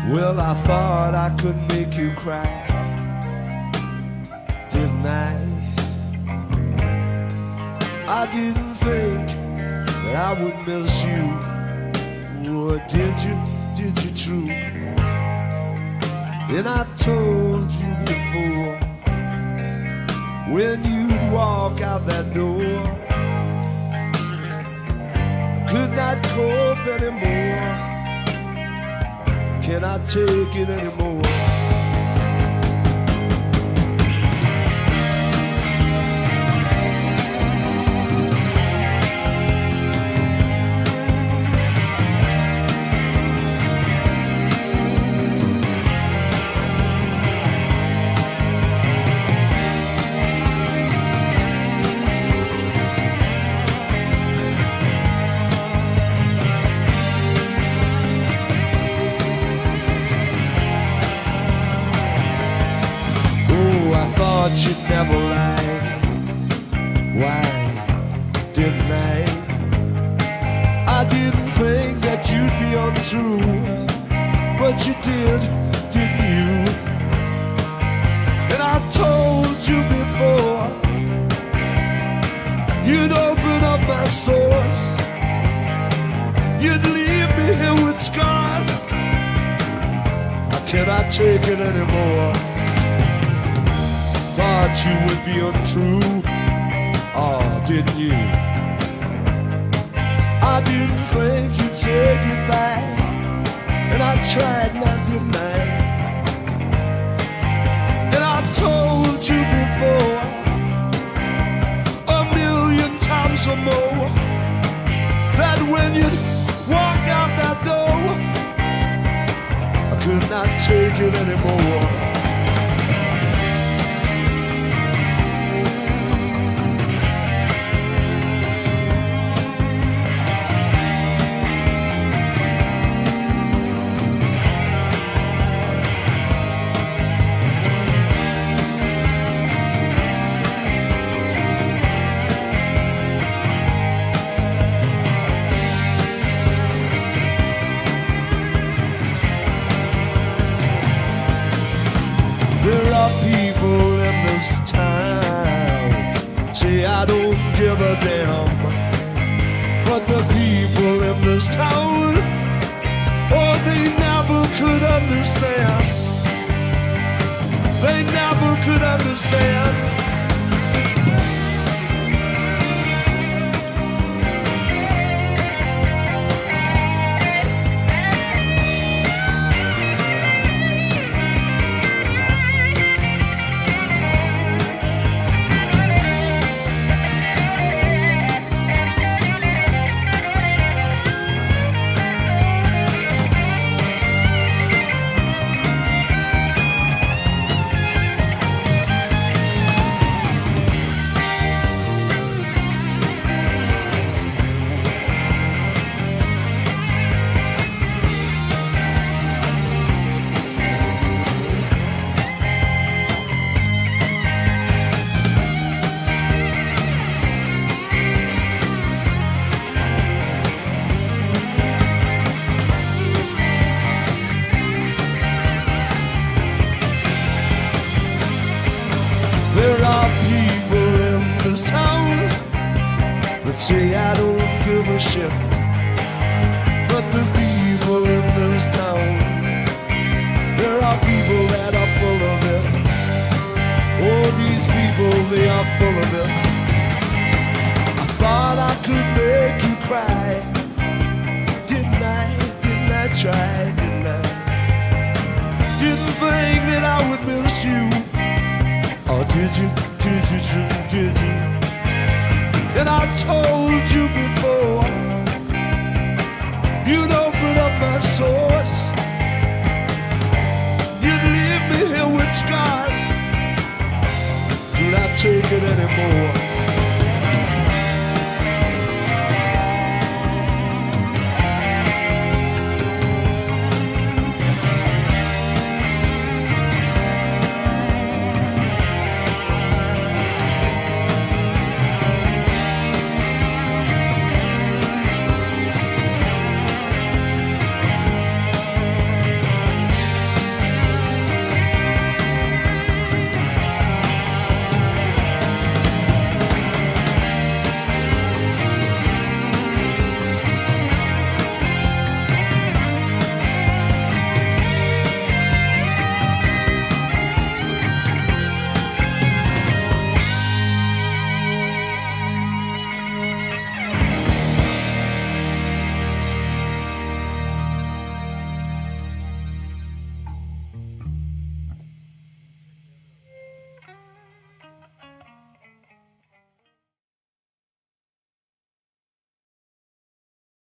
Well, I thought I could make you cry, didn't I? I didn't think that I would miss you. Or did you? Did you true? And I told you before, when you'd walk out that door, I could not cope anymore. Can I take it anymore? You'd never lie. Why didn't I? I didn't think that you'd be untrue, but you did, didn't you? And I told you before, you'd open up my source, you'd leave me here with scars. I cannot take it anymore. Thought you would be untrue, oh, didn't you? I didn't think you'd say goodbye, and I tried not, didn't I? And I told you before, 1,000,000 times or more, that when you'd walk out that door, I could not take it anymore. There are people in this town say I don't give a damn, but the people in this town, oh, they never could understand. They never could understand. There are people in this town that say I don't give a shit, but the people in this town, there are people that are full of it. Oh, these people, they are full of it. I thought I could make you cry, didn't I? Didn't I try, didn't I? Didn't think that I would miss you. Oh, did you, did you? And I told you before, you'd open up my source, you'd leave me here with scars. Do not take it anymore.